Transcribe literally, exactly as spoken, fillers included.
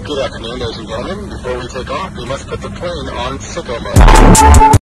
Good afternoon, ladies and gentlemen. Before we take off, we must put the plane on sicko mode.